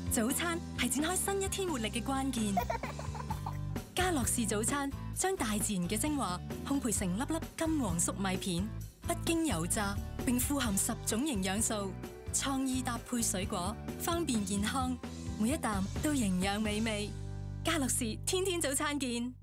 早餐係展開新一天活力嘅關鍵。家樂氏早餐將大自然嘅精華烘焙成粒粒金黃粟米片，不經油炸，並富含10種營養素，創意搭配水果，方便健康，每一啖都營養美味。家樂氏天天早餐見。